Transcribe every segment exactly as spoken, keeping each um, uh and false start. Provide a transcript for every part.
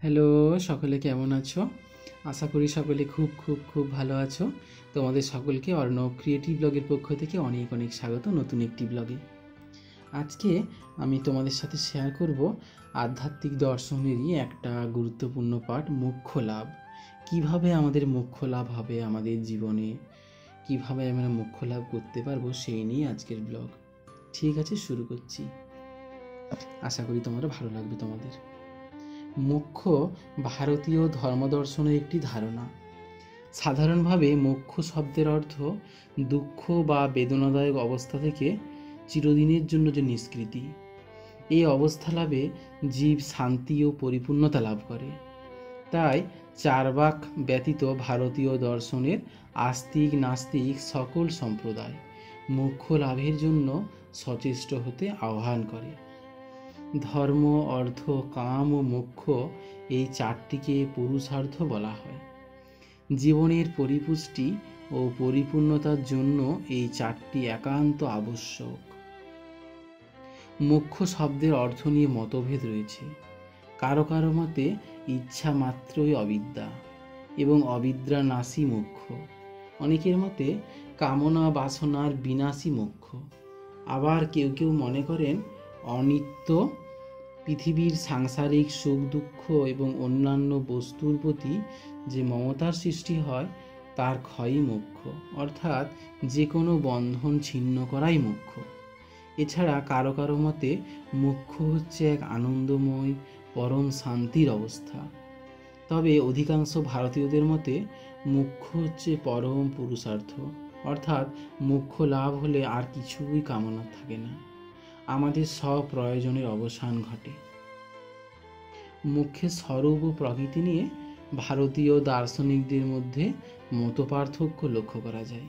Hello, সকলে কেমন আছো? আশা করি সকলে খুব খুব খুব ভালো আছো। তোমাদের সকলকে অর্ণব ক্রিয়েটিভ ব্লগের পক্ষ থেকে অনেক অনেক স্বাগত নতুন একটি ব্লগে। আজকে আমি তোমাদের সাথে শেয়ার করব আধ্যাত্মিক দর্শনেরই একটা গুরুত্বপূর্ণ পাঠ, মোক্ষ লাভ। কিভাবে আমাদের মোক্ষ লাভ হবে আমাদের জীবনে, কিভাবে আমরা মোক্ষ লাভ করতে পারবো সেই নিয়ে আজকের ব্লগ। ঠিক আছে, শুরু করছি। আশা করি তোমারও ভালো লাগবে তোমাদের। মোক্ষ ভারতীয় ধর্মদর্শনের একটি ধারণা। সাধারণভাবে মোক্ষ শব্দের অর্থ দুঃখ বা বেদনাদায়ক অবস্থা থেকে চিরদিনের জন্য যে নিষ্কৃতি। এই অবস্থা লাভে জীব শান্তি ও পরিপূর্ণতা লাভ করে। তাই চার্বাক ব্যতীত ভারতীয় দর্শনের আস্তিক নাস্তিক সকল সম্প্রদায় মোক্ষ লাভের জন্য সচেষ্ট হতে আহ্বান করে। ধর্ম, অর্থ, কাম ও মোক্ষ এই চারটিকে পুরুষার্থ বলা হয়। জীবনের পরিপুষ্টি ও পরিপূর্ণতার জন্য এই চারটি একান্ত আবশ্যক। মোক্ষ শব্দের অর্থ নিয়ে মতভেদ রয়েছে। কারো কারো মতে ইচ্ছা মাত্রই অবিদ্যা এবং অবিদ্যা নাশী মোক্ষ। অনেকের মতে কামনা বাসনার বিনাশী মোক্ষ। আবার কেউ কেউ মনে করেন অনিত্য পৃথিবীর সাংসারিক সুখ দুঃখ এবং অন্যান্য বস্তুর প্রতি যে মমতার সৃষ্টি হয় তার ক্ষয়ই মোক্ষ, অর্থাৎ যে কোনো বন্ধন ছিন্ন করাই মোক্ষ। এছাড়া কারো কারো মতে মোক্ষ হচ্ছে এক আনন্দময় পরম শান্তির অবস্থা। তবে অধিকাংশ ভারতীয়দের মতে মোক্ষ হচ্ছে পরম পুরুষার্থ, অর্থাৎ মোক্ষ লাভ হলে আর কিছুই কামনা থাকে না, আমাদের সব প্রয়োজনের অবসান ঘটে। মোক্ষের স্বরূপ ও প্রকৃতি নিয়ে ভারতীয় দার্শনিকদের মধ্যে মতপার্থক্য লক্ষ্য করা যায়।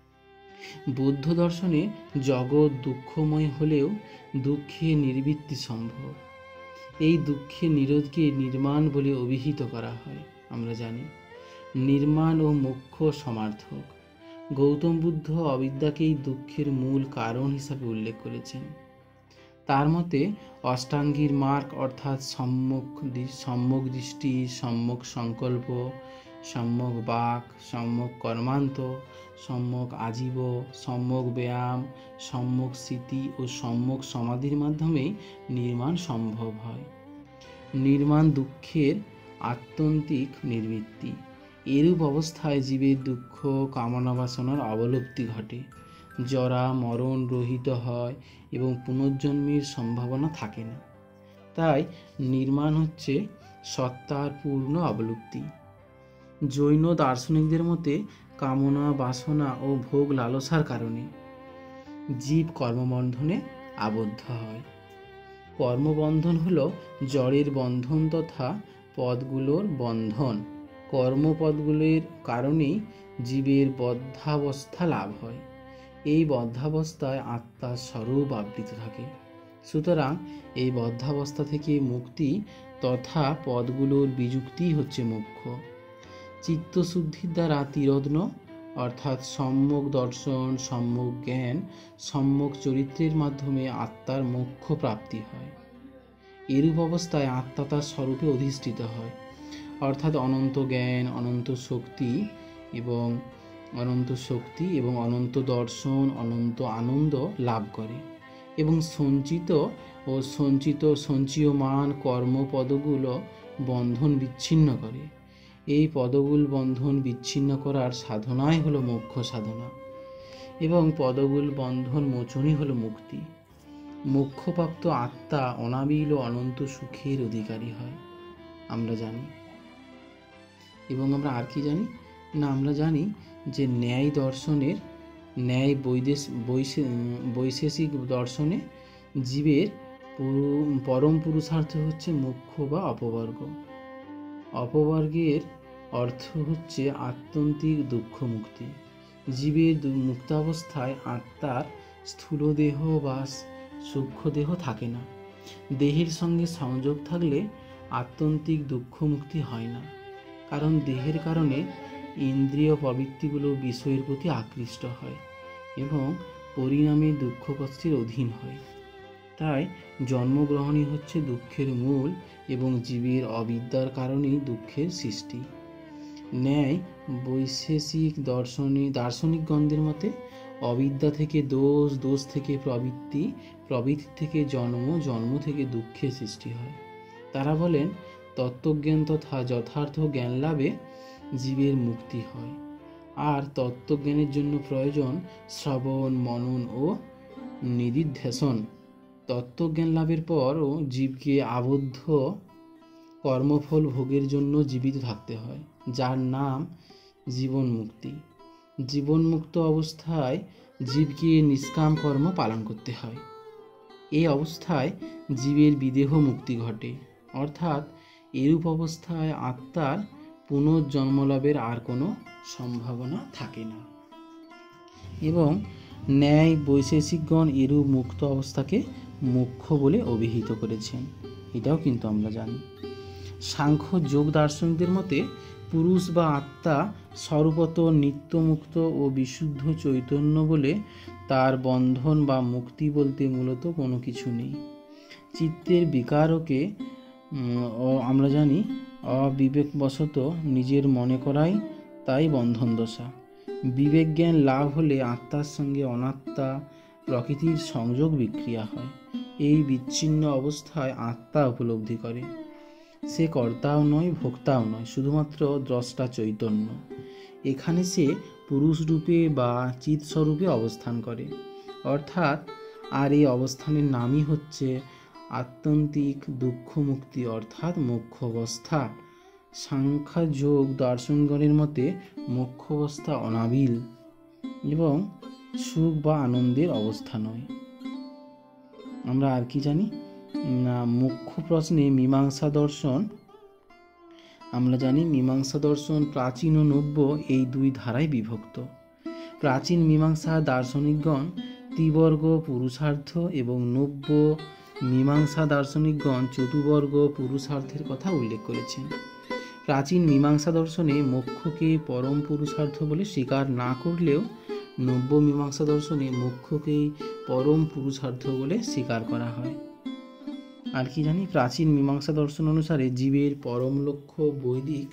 বৌদ্ধ দর্শনে জগৎ দুঃখময় হলেও দুঃখে নিবৃত্তি সম্ভব। এই দুঃখের নিরোধকে নির্মাণ বলে অভিহিত করা হয়। আমরা জানি নির্মাণ ও মোক্ষ সমার্থক। গৌতম বুদ্ধ অবিদ্যাকেই দুঃখের মূল কারণ হিসাবে উল্লেখ করেছেন। তার মতে অষ্টাঙ্গীর মার্গ অর্থাৎ সম্যক সম্যক দৃষ্টি, সম্যক সংকল্প, সম্যক বাক, সম্যক কর্মান্ত, সম্যক আজীব, সম্যক ব্যায়াম, সম্যক স্মৃতি ও সম্যক সমাধির মাধ্যমেই নির্মাণ সম্ভব হয়। নির্মাণ দুঃখের আত্যন্তিক নিবৃত্তি। এরূপ অবস্থায় জীবের দুঃখ কামনা বাসনার অবলুপ্তি ঘটে, জরা মরণ রহিত হয় এবং পুনর্জন্মের সম্ভাবনা থাকে না। তাই নির্মাণ হচ্ছে সত্তার পূর্ণ অবলুপ্তি। জৈন দার্শনিকদের মতে কামনা বাসনা ও ভোগ লালসার কারণে জীব কর্মবন্ধনে আবদ্ধ হয়। কর্মবন্ধন হল জড়ের বন্ধন তথা পদগুলোর বন্ধন। কর্মপদগুলির কারণেই জীবের বদ্ধাবস্থা লাভ হয়। এই বদ্ধাবস্থায় আত্মার স্বরূপ আবৃত থাকে। সুতরাং এই বদ্ধাবস্থা থেকে মুক্তি তথা পদগুলোর বিযুক্তি হচ্ছে মোক্ষ। চিত্তশুদ্ধির দ্বারা তিরোধন অর্থাৎ সম্যক দর্শন, সম্যক জ্ঞান, সম্যক চরিত্রের মাধ্যমে আত্মার মোক্ষ প্রাপ্তি হয়। এরূপ অবস্থায় আত্মা তার স্বরূপে অধিষ্ঠিত হয়, অর্থাৎ অনন্ত জ্ঞান, অনন্ত শক্তি এবং অনন্ত শক্তি এবং অনন্ত দর্শন, অনন্ত আনন্দ লাভ করে এবং সঞ্চিত ও সঞ্চিত সঞ্চীয়মান কর্মপদগুলো বন্ধন বিচ্ছিন্ন করে। এই পদগুল বন্ধন বিচ্ছিন্ন করার সাধনাই হলো মোক্ষ সাধনা এবং পদগুল বন্ধন মোচনই হলো মুক্তি। মোক্ষপ্রাপ্ত আত্মা অনাবিল ও অনন্ত সুখের অধিকারী হয়, আমরা জানি। এবং আমরা আর কি জানি না, আমরা জানি যে ন্যায় দর্শনের ন্যায় বৈদেশ বৈশেষিক দর্শনে জীবের পরম পুরুষার্থ হচ্ছে মোক্ষ বা অপবর্গ। অপবর্গের অর্থ হচ্ছে আত্যন্তিক দুঃখ মুক্তি। জীবের মুক্তাবস্থায় আত্মার স্থূল দেহ বা সূক্ষ্ম দেহ থাকে না। দেহের সঙ্গে সংযোগ থাকলে আত্যন্তিক দুঃখ মুক্তি হয় না, কারণ দেহের কারণে ইন্দ্রিয় প্রবৃত্তিগুলো বিষয়ের প্রতি আকৃষ্ট হয় এবং পরিণামে দুঃখ কষ্টের অধীন হয়। তাই জন্মগ্রহণই হচ্ছে দুঃখের মূল এবং জীবের অবিদ্যার কারণেই দুঃখের সৃষ্টি। ন্যায় বৈশেষিক দর্শনী দার্শনিকগণদের মতে অবিদ্যা থেকে দোষ, দোষ থেকে প্রবৃত্তি, প্রবৃত্তি থেকে জন্ম, জন্ম থেকে দুঃখের সৃষ্টি হয়। তারা বলেন তত্ত্বজ্ঞান তথা যথার্থ জ্ঞান লাভে জীবের মুক্তি হয়, আর তত্ত্বজ্ঞানের জন্য প্রয়োজন শ্রবণ, মনন ও নিদিধ্যাসন। তত্ত্বজ্ঞান লাভের পরও জীবকে আবদ্ধ কর্মফল ভোগের জন্য জীবিত থাকতে হয়, যার নাম জীবন মুক্তি। জীবনমুক্ত অবস্থায় জীবকে নিষ্কাম কর্ম পালন করতে হয়। এই অবস্থায় জীবের বিদেহ মুক্তি ঘটে, অর্থাৎ এরূপ অবস্থায় আত্মার পুনর্জন্ম লাভের আর কোনো সম্ভাবনা থাকে না। এবং ন্যায় বৈশেষিকগণ এরূপ মুক্ত অবস্থাকে মোক্ষ বলে অভিহিত করেছেন, এটাও কিন্তু আমরা জানি। সাংখ্য যোগ দার্শনিকদের মতে পুরুষ বা আত্মা স্বরূপত নিত্যমুক্ত ও বিশুদ্ধ চৈতন্য বলে তার বন্ধন বা মুক্তি বলতে মূলত কোনো কিছু নেই। চিত্তের বিকারকে আমরা জানি অবিবেকবশত নিজের মনে করাই তাই বন্ধন দশা। বিবেক জ্ঞান লাভ হলে আত্মার সঙ্গে অনাত্মা প্রকৃতির সংযোগ বিক্রিয়া হয়। এই বিচ্ছিন্ন অবস্থায় আত্মা উপলব্ধি করে সে কর্তাও নয়, ভোক্তাও নয়, শুধুমাত্র দ্রষ্টা চৈতন্য। এখানে সে পুরুষ রূপে বা চিৎ স্বরূপে অবস্থান করে, অর্থাৎ আর এই অবস্থানের নামই হচ্ছে আত্যন্তিক দুঃখ মুক্তি, অর্থাৎ মোক্ষ অবস্থা। সাংখ্য যোগ দার্শনিকগণের মতে মোক্ষ অবস্থা অনাবিল এবং সুখ বা আনন্দের অবস্থা নয়। আমরা আর কি জানি না, মুখ্য প্রশ্নে মীমাংসা দর্শন আমরা জানি মীমাংসা দর্শন প্রাচীন ও নব্য এই দুই ধারায় বিভক্ত। প্রাচীন মীমাংসা দার্শনিকগণ ত্রিবর্গ পুরুষার্থ এবং নব্য মীমাংসা দার্শনিকগণ চতুর্বর্গ পুরুষার্থের কথা উল্লেখ করেছেন। প্রাচীন মীমাংসা দর্শনে মোক্ষকে পরম পুরুষার্থ বলে স্বীকার না করলেও নব্য মীমাংসা দর্শনে মোক্ষকেই পরম পুরুষার্থ বলে স্বীকার করা হয়। আর কি জানি, প্রাচীন মীমাংসা দর্শন অনুসারে জীবের পরম লক্ষ্য বৈদিক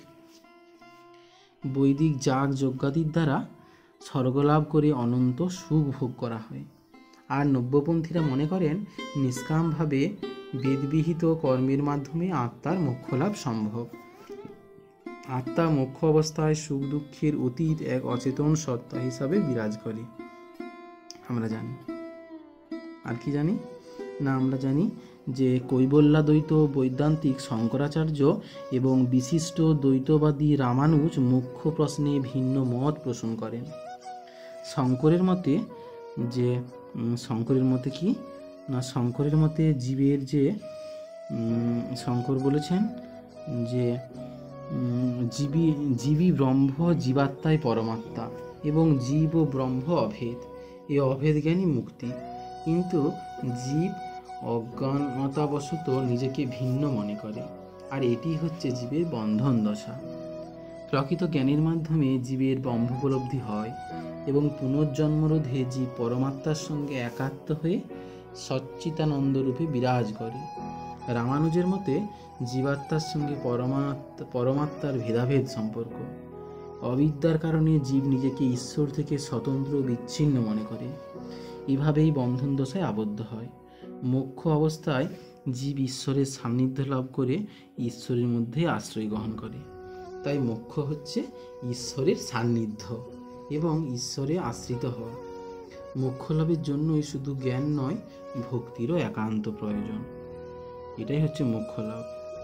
বৈদিক যাগ যজ্ঞাদির দ্বারা স্বর্গলাভ করে অনন্ত সুখ ভোগ করা হয়। আর নব্যপন্থীরা মনে করেন নিষ্কামভাবে বেদবিহিত কর্মের মাধ্যমে আত্মার মোক্ষ লাভ সম্ভব। আত্মা মোক্ষ অবস্থায় সুখ দুঃখের অতীত এক অচেতন সত্তা হিসাবে বিরাজ করে, আমরা জানি। আর কি জানি না, আমরা জানি যে কৈবল্যাদ্বৈত বৈদান্তিক শঙ্করাচার্য এবং বিশিষ্ট দ্বৈতবাদী রামানুজ মোক্ষ প্রশ্নে ভিন্ন মত পোষণ করেন। শঙ্করের মতে যে শঙ্করের মতে কি না শঙ্করের মতে জীবের যে শঙ্কর বলেছেন যে জীবী জীবী ব্রহ্ম জীবাত্মায় পরমাত্মা এবং জীব ও ব্রহ্ম অভেদ, এই অভেদ জ্ঞানই মুক্তি। কিন্তু জীব অজ্ঞানতাবশত নিজেকে ভিন্ন মনে করে, আর এটি হচ্ছে জীবের বন্ধন দশা। প্রকৃত জ্ঞানের মাধ্যমে জীবের ব্রহ্ম উপলব্ধি হয় এবং পুনর্জন্মরোধে জীব পরমাত্মার সঙ্গে একাত্ম হয়ে সচ্চিতানন্দ রূপে বিরাজ করে। রামানুজের মতে জীবাত্মার সঙ্গে পরমাত্মা পরমাত্মার ভেদাভেদ সম্পর্ক। অবিদ্যার কারণে জীব নিজেকে ঈশ্বর থেকে স্বতন্ত্র বিচ্ছিন্ন মনে করে, এভাবেই বন্ধন দশায় আবদ্ধ হয়। মোক্ষ অবস্থায় জীব ঈশ্বরের সান্নিধ্য লাভ করে ঈশ্বরের মধ্যে আশ্রয় গ্রহণ করে। তাই মোক্ষ হচ্ছে ঈশ্বরের সান্নিধ্য এবং ঈশ্বরে আশ্রিত হওয়া। মোক্ষ লাভের জন্যই শুধু জ্ঞান নয়, ভক্তিরও একান্ত প্রয়োজন। এটাই হচ্ছে মোক্ষ লাভ।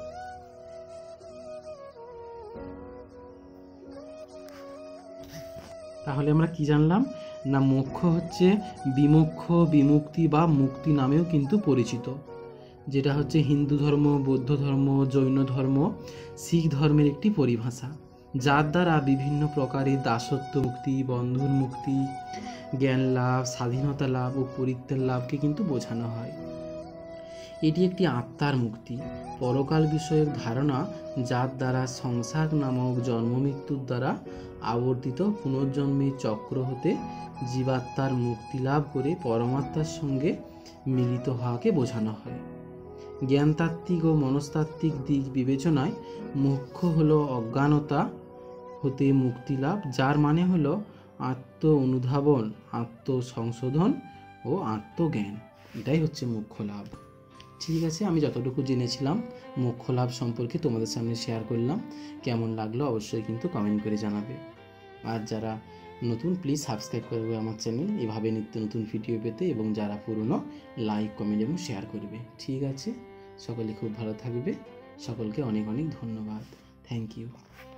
তাহলে আমরা কি জানলাম না, মোক্ষ হচ্ছে বিমোক্ষ, বিমুক্তি বা মুক্তি নামেও কিন্তু পরিচিত, যেটা হচ্ছে হিন্দু ধর্ম, বৌদ্ধ ধর্ম, জৈন ধর্ম, শিখ ধর্মের একটি পরিভাষা, যার দ্বারা বিভিন্ন প্রকারের দাসত্ব মুক্তি, বন্ধন মুক্তি, জ্ঞান লাভ, স্বাধীনতা লাভ ও পরিত্যাগ লাভকে কিন্তু বোঝানো হয়। এটি একটি আত্মার মুক্তি, পরকাল বিষয়ক ধারণা, যার দ্বারা সংসার নামক জন্ম মৃত্যুর দ্বারা আবর্তিত পুনর্জন্মের চক্র হতে জীবাত্মার মুক্তি লাভ করে পরমাত্মার সঙ্গে মিলিত হওয়াকে বোঝানো হয়। জ্ঞানতাত্ত্বিক ও মনস্তাত্ত্বিক দিক বিবেচনায় মুখ্য হলো অজ্ঞানতা হতে মুক্তি লাভ, যার মানে হলো আত্ম অনুধাবন, আত্মসংশোধন ও আত্মজ্ঞান। এটাই হচ্ছে মুখ্য লাভ। ঠিক আছে, আমি যতটুকু জেনেছিলাম মুখ্য লাভ সম্পর্কে তোমাদের সামনে শেয়ার করলাম। কেমন লাগলো অবশ্যই কিন্তু কমেন্ট করে জানাবে। আর যারা নতুন প্লিজ সাবস্ক্রাইব করবে আমার চ্যানেল এভাবে নিত্য নতুন ভিডিও পেতে, এবং যারা পুরনো লাইক কমেন্ট এবং শেয়ার করবে। ঠিক আছে, সকলে খুব ভালো থাকবে। সকলকে অনেক অনেক ধন্যবাদ। Thank you.